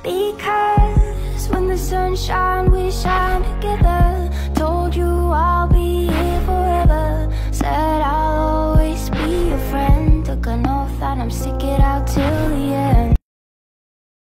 Because when the sun shines, we shine together. Told you I'll be here forever. Said I'll always be your friend. Took an oath that I'm stick it out till